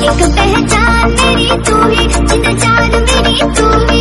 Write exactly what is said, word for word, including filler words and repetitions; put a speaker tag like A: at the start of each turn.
A: एक पहचान मेरी तू ही, जिंद जान मेरी तू।